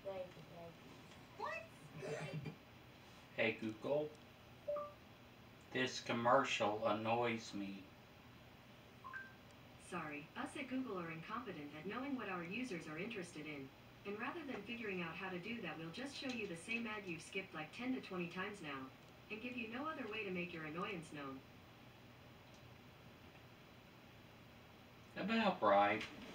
Hey Google, this commercial annoys me. Sorry, us at Google are incompetent at knowing what our users are interested in. And rather than figuring out how to do that, we'll just show you the same ad you've skipped like 10 to 20 times now, and give you no other way to make your annoyance known. About right.